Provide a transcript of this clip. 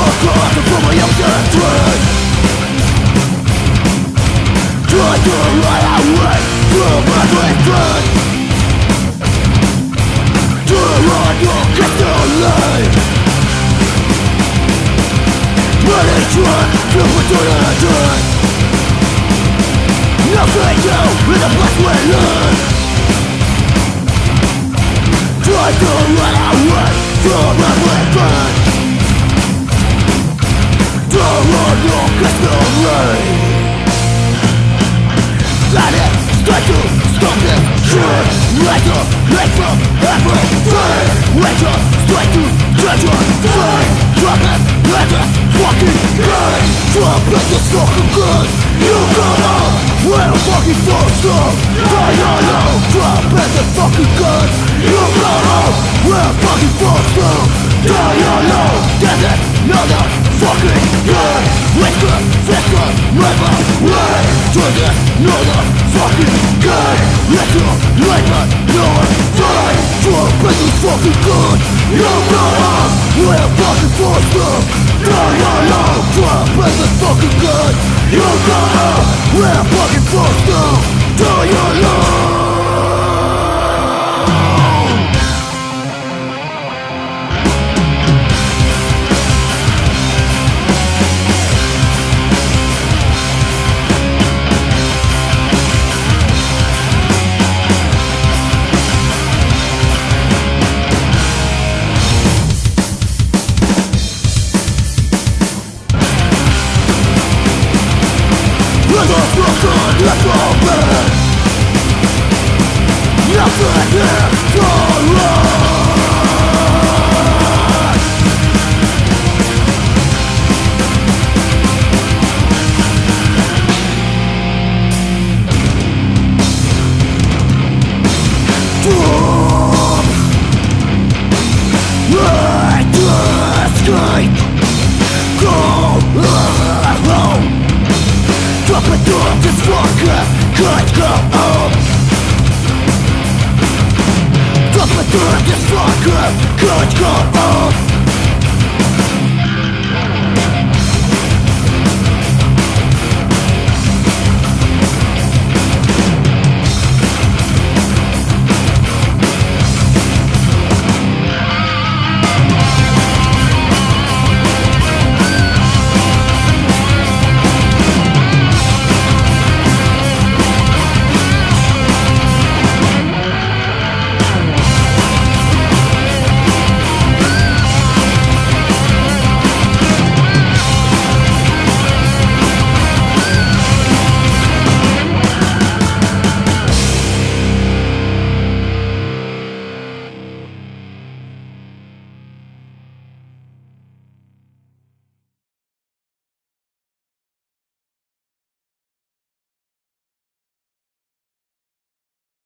across the from my own dread. Try to run away from my dread. To run your crystal life. When it's run from eternity. Nothing new in the past we learn. Try to run away from my dread. To run your crystal life. Let it start to stop this shit. Let up, let from everything. Wake up, straight to treasure thing. Drop it, let it fucking game. Drop it, this fucking good. You got up, we're fucking forced up. I don't know, drop it, this fucking good. You got up, we're fucking forced up. I don't know, that's it, another fucking good. Whisper, flicker, never way. Do this, another fucking good. Let your labor, your time. Drop it, this fucking good. You got up, we're fucking forced up. I don't know, drop it, this fucking good. You got up, we're fucking forced up. Do you know? Let's go back. Nothing here for us. Drop like the sky. Go home. Drop it down, this fucker can't go up. Drop it down, this fucker can't go up.